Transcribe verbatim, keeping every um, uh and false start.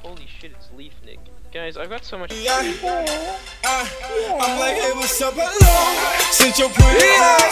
Holy shit, it's Leaf Nick. Guys, I've got so much. Yeah. Uh, I'm like, hey, what's up, hello? Since you're pretty.